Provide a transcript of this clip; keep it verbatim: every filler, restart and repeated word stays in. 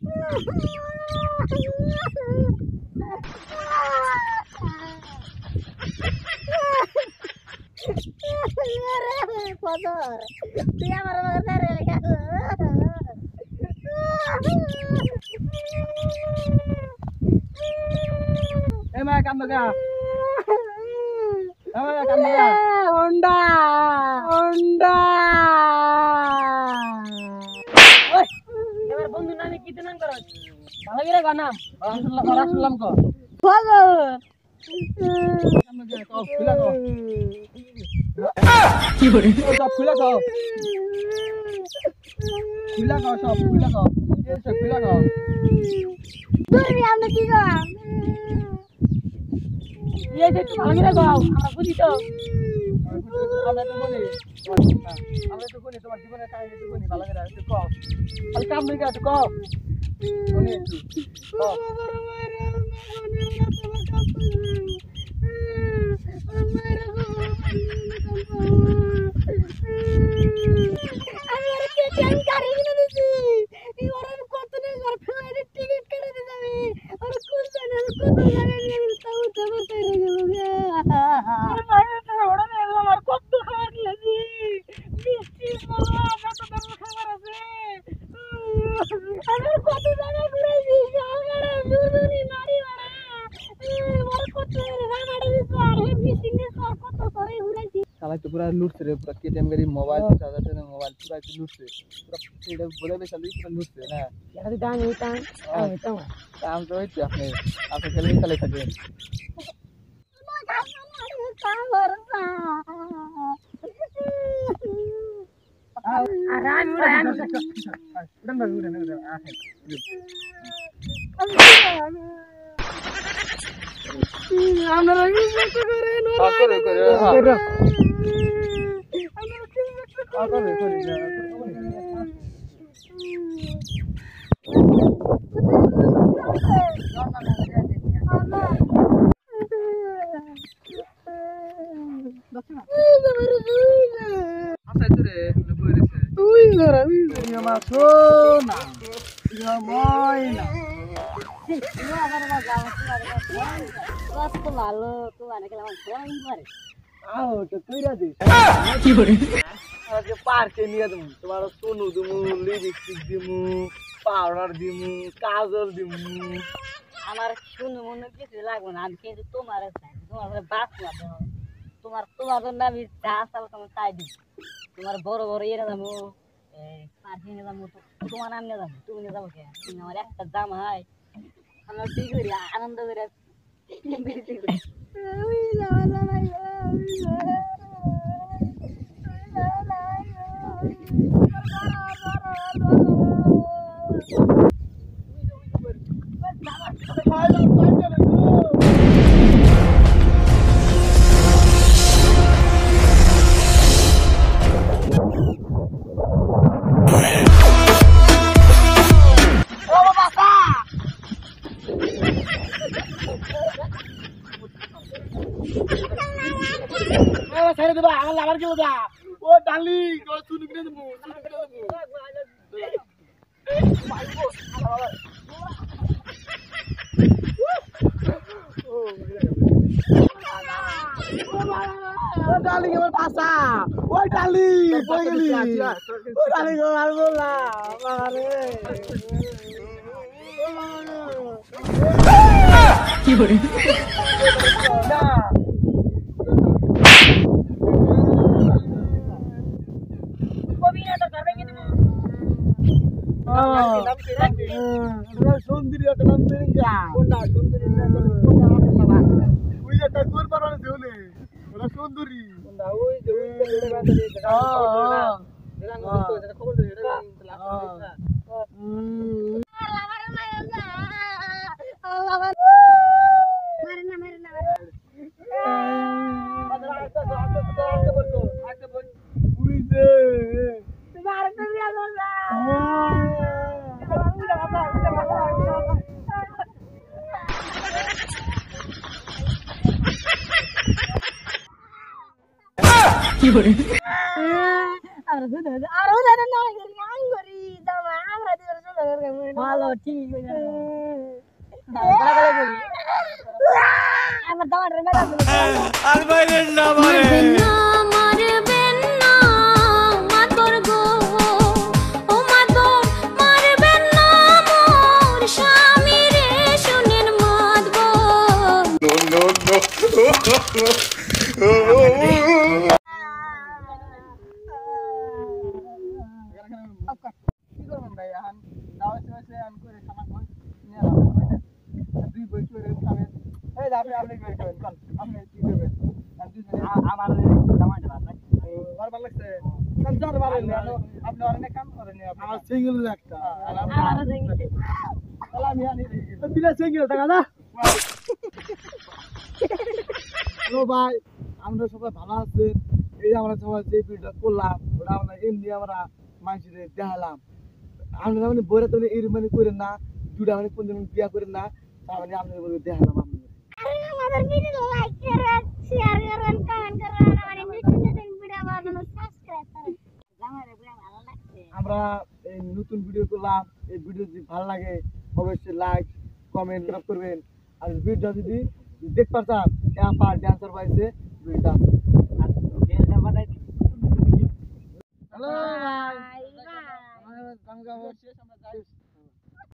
Kotor. Dia marah-marah dari kamu. Eh, mak kamu ga? Eh, kamu ga? Honda. Honda. Oi, এবার বন্ধু নামে কি নাম করো? ভালো করে গো নাম। রাসূলুল্লাহ রাসূলুল্লাহ কো। Kotor. কামে গা কও, খুলা কও। কি করে? সব খুলা কও। খুলা কও সব, খুলা কও। এই সব খুলা কও। তুমি আমরা কি গো? এই যে একটু ভালো করে গাও, আমরা বুঝি তো। আমরা তো বলি। আমরা তো বলি তোমার জীবনের কাহিনী তো বলি ভালো করে একটু কও। আর কাম নেই একটু কও। শুনি একটু। কও। আমি ওরে পেটিএম গাড়ি কিনে দিছি। এই ওরে কত নেই ওর ফ্লাইটের টিকিট কেটে দিছি আমি। ওরে কোন জায়গা কত জায়গা নিয়ে গেল তাও যাবে তাই গেল গে। আরে ভাই তো ওড়া নিয়ে গেল আমার কত খাবার লাগি। মিষ্টি মালা কত দাম খাবার আছে। আমি কত জায়গা ঘুরেছি সাগরে দুদুনি মারি মারা। ওরে কত রামাড়ে দিছি আর মিষ্টি নিয়ে কত করে ঘুরেছি। साला तो पूरा लूट से रे पूरा केटीएम गाड़ी मोबाइल चार्जर से मोबाइल पूरा की लूट से पूरा सीधा बोले में चली पूरा लूट से ना यार दान होता है होता है काम तो है आपने आपके चले चले सके आराम आराम उड़न भाई उड़न उड़न आ আমরা রাগি কত করে নো করে করে আমরা করে করে apa itu deh udah boleh deh তুই ধরা তুই ini mah sona ini mah ina তুই আবার বাজাও কত তো ভালো তুই আনে গেলাম ফোন করে आओ तो कइरा दे की करे আজকে পার্কে নিয়ে দেবো তোমার সোনু দিমু লিপস্টিক দিমু পাউডার দিমু কাজল দিমু আমার শুনে মনে কিছু লাগবে না আমি কিন্তু তোমার তোমার বাস না তোমার তোমার জন্য আমি যা চাল তোমার তাই দিব তোমার বড় বড় ইয়ে যাবো পার্কে নিয়ে যাবো তোমার নাম নিয়ে যাবো তুমি নিয়ে যাবো কে তুমি আমার একটা দাম হয় আমার ঠিক করি আনন্দ করে বেশি করি ছেড়ে দেবা আমার লাভার কি বলবা ও ডালি ও শুনু কিনে দেবো শুনু কিনে দেবো ও ডালি আমার পাশা ও ডালি কই গেলি ও ডালি গো আর বললা আরে কি করে না সুন্দরী একটা নাম পেরিঙ্গা কোনটা সুন্দরী ওই যে ঠাকুর পারানে দেউলে ওরা সুন্দরী কোনটা ওই যে ওই যে বাজারে যেটা যেটা নষ্ট যেটা খবর দে এটা লাস্ট হুম লাভার মারনা লাভার মারনা মারনা মারনা আস্তে আস্তে আস্তে বলতো আস্তে বল ওই যে তোমার তো বিয়া করলা কি করে আর দুধ আর দুধ না আঙ্গুরি দামা আমরা দিবার সুন্দর করে ভালো ঠিক হয়ে যাবে আমার দামার মেলা আর বাইরের না মারে মারবেন না মাতর গো ও মাতর মারবেন না মোর স্বামী রে শুনেন মাতব নো নো কি করবেন ভাই এখন দাওয়া শেষে আমি করে খানা খাই নিয়ে আসলাম কইতে দুই বই করে খাবেন এই যে আপনি আপনি করে খাবেন কোন আপনি কি করবেন আর দুই জনে আমার দামার ভালো লাগছে বার ভালো লাগছে কাল জ্বর ভালো হলো আপনি অনেক কাম করেন আমার সিঙ্গেল একটা আর আমি আমার দেখি তাহলে আমি আনি দিলে সিঙ্গেল টাকা না হ্যালো ভাই আমরা সবাই ভালো আছেন এই যে আমরা সবাই যে ভিডিওটা করলাম ওটা আমরা এমনি আমরা মানুষদের দেখালাম আমরা মানে বইরা তো এর মানে করেন না জুড়া মানে কোন দিন বিয়া করেন না তার মানে আপনাদের বলে দেখালাম আপনাদের আমাদের ভিডিও লাইক করুন শেয়ার করুন কমেন্ট করুন আর নতুন নতুন ভিডিও বানানো সাবস্ক্রাইব করুন দামার ভালো লাগছে আমরা এই নতুন ভিডিও করলাম এই ভিডিও যদি ভালো লাগে অবশ্যই লাইক কমেন্ট করবেন আর ভিডিওটা যদি দেখতে চান আপা ড্যান্সার পাইছে ভিডিওটা আছে আর বেলটা বাজাই হ্যালো বাই বাই আমরা গান গাবো শেষ আমরা যাই